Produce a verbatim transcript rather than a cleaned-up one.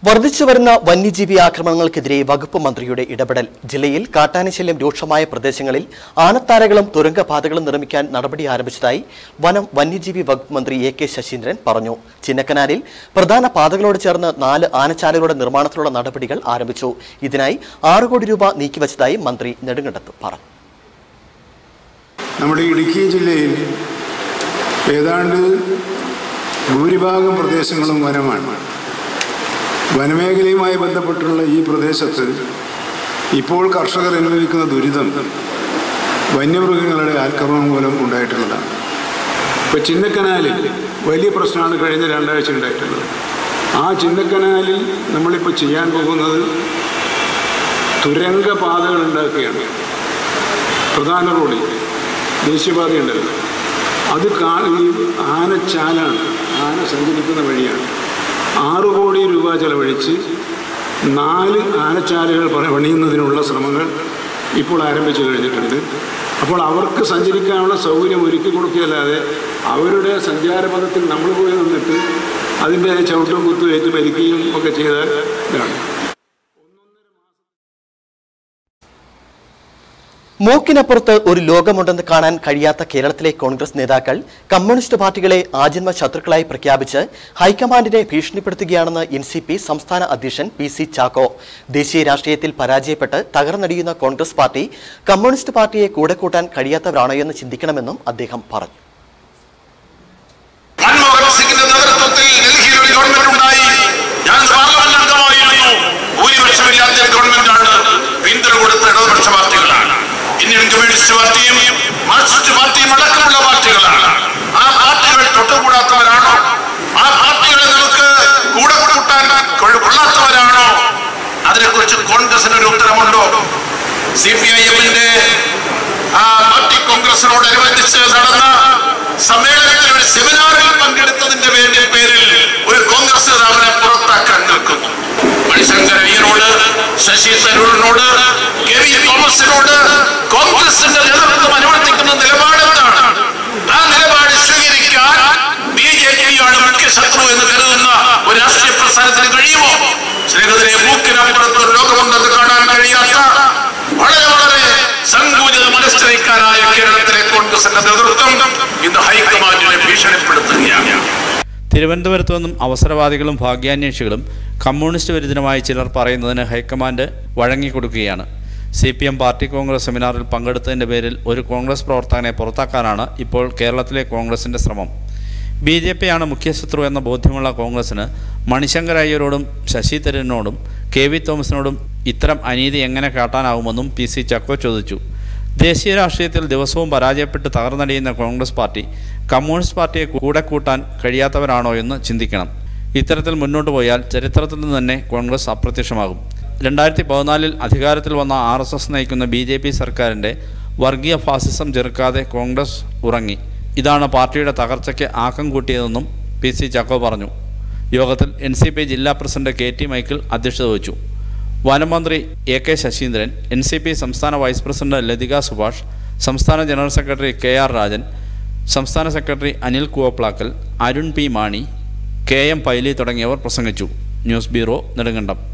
വർദ്ധിച്ചുവരുന്ന വന്യജീവി ആക്രമണങ്ങൾക്കെതിരെ വകുപ്പ് മന്ത്രിയുടെ ഇടപെടൽ. ജില്ലയിൽ കാട്ടാനശല്യം രൂക്ഷമായ പ്രദേശങ്ങളിൽ ആനത്താരകളും തുരങ്കപാതകളും നിർമ്മിക്കാൻ നടപടി ആരംഭിച്ചതായി വനം വന്യജീവി വകുപ്പ് മന്ത്രി എ കെ ശശീന്ദ്രൻ പറഞ്ഞു. ചിന്നക്കനാലിൽ പ്രധാന പാതകളോട് ചേർന്ന് നാല് ആനച്ചാലുകളുടെ നിർമ്മാണത്തിലുള്ള നടപടികൾ ആരംഭിച്ചു. ഇതിനായി ആറ് കോടി രൂപ നീക്കിവച്ചതായി മന്ത്രി നെടുങ്കണ്ടത്ത് പറഞ്ഞു. നമ്മുടെ ഇടുക്കി ജില്ലയിൽ ഏതാണ്ട് ഭൂരിഭാഗം പ്രദേശങ്ങളും വനമാണ്. വനമേഖലയുമായി ബന്ധപ്പെട്ടുള്ള ഈ പ്രദേശത്ത് ഇപ്പോൾ കർഷകർ അനുഭവിക്കുന്ന ദുരിതം വന്യമൃഗങ്ങളുടെ ആക്രമണം മൂലം ഉണ്ടായിട്ടുള്ളതാണ്. ഇപ്പോൾ ചിന്നക്കനാലിൽ വലിയ പ്രശ്നമാണ് കഴിഞ്ഞ രണ്ടാഴ്ച ഉണ്ടായിട്ടുള്ളത്. ആ ചിന്നക്കനാലിൽ നമ്മളിപ്പോൾ ചെയ്യാൻ പോകുന്നത് തുരങ്കപാതകൾ ഉണ്ടാക്കുകയാണ്. പ്രധാന റോഡിൽ ദേശീയപാതയുണ്ടല്ലോ, അത് കാ ആനച്ചാലാണ്, ആന സഞ്ചരിക്കുന്ന വഴിയാണ്. ആറു കോടി രൂപ ചെലവഴിച്ച് നാല് ആനച്ചാലുകൾ പണിയുന്നതിനുള്ള ശ്രമങ്ങൾ ഇപ്പോൾ ആരംഭിച്ചു കഴിഞ്ഞിട്ടുണ്ട്. അപ്പോൾ അവർക്ക് സഞ്ചരിക്കാനുള്ള സൗകര്യം ഒരുക്കി കൊടുക്കുകയല്ലാതെ അവരുടെ സഞ്ചാരപഥത്തിൽ നമ്മൾ പോയി നിന്നിട്ട് അതിൻ്റെ ചവിട്ടും കുത്തും ഏറ്റ് മരിക്കുകയും ഒക്കെ ചെയ്താൽ ഇതാണ്. മൂക്കിനപ്പുറത്ത് ഒരു ലോകമുണ്ടെന്ന് കാണാൻ കഴിയാത്ത കേരളത്തിലെ കോൺഗ്രസ് നേതാക്കൾ കമ്മ്യൂണിസ്റ്റ് പാർട്ടികളെ ആജന്മ ശത്രുക്കളായി പ്രഖ്യാപിച്ച് ഹൈക്കമാൻഡിനെ ഭീഷണിപ്പെടുത്തുകയാണെന്ന് എൻ സി പി സംസ്ഥാന അധ്യക്ഷൻ പി സി ചാക്കോ. ദേശീയ രാഷ്ട്രീയത്തിൽ പരാജയപ്പെട്ട് തകർന്നടിയുന്ന കോൺഗ്രസ് പാർട്ടി കമ്മ്യൂണിസ്റ്റ് പാർട്ടിയെ കൂടെ കൂട്ടാൻ കഴിയാത്തവരാണോ എന്ന് ചിന്തിക്കണമെന്നും അദ്ദേഹം പറഞ്ഞു. ഇന്ത്യൻ കമ്മ്യൂണിസ്റ്റ് പാർട്ടിയും മാർക്സിസ്റ്റ് പാർട്ടിയും അടക്കമുള്ള പാർട്ടികളാണ്. ആ പാർട്ടികൾ തൊട്ടുകൂടാത്തവരാണോ? ആ പാർട്ടികളെ നമുക്ക് കൂടെ കൂട്ടാൻ കൊള്ളാത്തവരാണോ? അതിനെക്കുറിച്ച് കോൺഗ്രസിന് ഒരു ഉത്തരമുണ്ടോ? സി പി ഐ എമ്മിന്റെ ആ പാർട്ടി കോൺഗ്രസിനോടനുബന്ധിച്ച് നടന്ന സമ്മേളനത്തിൽ ഒരു സെമിനാറിൽ പങ്കെടുത്തതിന്റെ പേരിൽ പേരിൽ ഒരു കോൺഗ്രസ് നേതാവിനെ പുറത്താക്കാൻ നിൽക്കുന്നു. മണിശങ്കർ അയ്യരോട്, ശശി തരൂരിനോട്, കെ വി തോമസിനോട് കോൺഗ്രസിന്റെ നേതൃത്വം അനുവർത്തിക്കുന്ന നിലപാടെന്താണ്? ആ നിലപാട് സ്വീകരിക്കാൻ ബി ജെ പിയാണ് മുഖ്യ ശത്രു എന്ന് കരുതുന്ന ഒരു രാഷ്ട്രീയ പ്രസ്ഥാനത്തിന് കഴിയുമോ? സ്നേഹത്തിലെ മൂക്കിനപ്പുറത്ത് ഒരു ലോകമുണ്ടെന്ന് കാണാൻ കഴിയാത്ത വളരെ വളരെ സങ്കുചിത മനസ്ഥിതിക്കാരായ കേരളത്തിലെ കോൺഗ്രസിന്റെ നേതൃത്വം ഇന്ന് ഹൈക്കമാൻഡിനെ ഭീഷണിപ്പെടുത്തുകയാണ്. തിരുവനന്തപുരത്തു നിന്നും അവസരവാദികളും ഭാഗ്യാന്വേഷികളും കമ്മ്യൂണിസ്റ്റ് വിരുദ്ധനുമായി ചിലർ പറയുന്നതിന് ഹൈക്കമാൻഡ് വഴങ്ങിക്കൊടുക്കുകയാണ്. C P M party Congress സെമിനാറിൽ പങ്കെടുത്തതിൻ്റെ പേരിൽ ഒരു കോൺഗ്രസ് പ്രവർത്തകനെ പുറത്താക്കാനാണ് ഇപ്പോൾ കേരളത്തിലെ കോൺഗ്രസിൻ്റെ ശ്രമം. ബി ജെ പിയാണ് മുഖ്യശത്രു എന്ന ബോധ്യമുള്ള കോൺഗ്രസിന് മണിശങ്കർ അയ്യരോടും ശശി തരൂരിനോടും കെ വി തോമസിനോടും ഇത്തരം അനീതി എങ്ങനെ കാട്ടാനാവുമെന്നും പി സി ചാക്കോ ചോദിച്ചു. ദേശീയ രാഷ്ട്രീയത്തിൽ ദിവസവും പരാജയപ്പെട്ട് തകർന്നടിയുന്ന കോൺഗ്രസ് പാർട്ടി കമ്മ്യൂണിസ്റ്റ് പാർട്ടിയെ കൂടെ കൂട്ടാൻ കഴിയാത്തവരാണോ എന്ന് ചിന്തിക്കണം. ഇത്തരത്തിൽ മുന്നോട്ട് പോയാൽ ചരിത്രത്തിൽ നിന്ന് തന്നെ കോൺഗ്രസ് അപ്രത്യക്ഷമാകും. രണ്ടായിരത്തി പതിനാലിൽ അധികാരത്തിൽ വന്ന ആർ എസ് എസ് നയിക്കുന്ന ബി ജെ പി സർക്കാരിൻ്റെ വർഗീയ ഫാസിസം ചെറുക്കാതെ കോൺഗ്രസ് ഉറങ്ങി. ഇതാണ് പാർട്ടിയുടെ തകർച്ചയ്ക്ക് ആക്കം കൂട്ടിയതെന്നും പി സി ചാക്കോ പറഞ്ഞു. യോഗത്തിൽ എൻ സി പി ജില്ലാ പ്രസിഡന്റ് കെ ടി മൈക്കിൾ അധ്യക്ഷത വഹിച്ചു. വനമന്ത്രി A K Saseendran, N C P സംസ്ഥാന വൈസ് പ്രസിഡന്റ് ലതിക സുഭാഷ്, സംസ്ഥാന general secretary K R Rajan, സംസ്ഥാന secretary Anil Koovaplackal, Arun P Mani, K M Paily തുടങ്ങിയവർ പ്രസംഗിച്ചു. News bureau, Nedumkandam.